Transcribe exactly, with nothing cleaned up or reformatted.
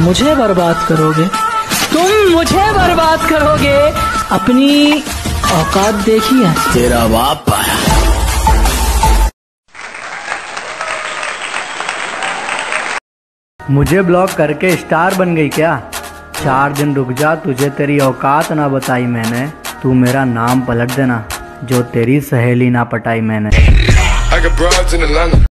मुझे बर्बाद करोगे, तुम मुझे बर्बाद करोगे। अपनी औकात देखी है? तेरा बाप आया। मुझे ब्लॉक करके स्टार बन गई क्या? चार दिन रुक जा, तुझे तेरी औकात ना बताई मैंने। तू मेरा नाम पलट देना, जो तेरी सहेली ना पटाई मैंने।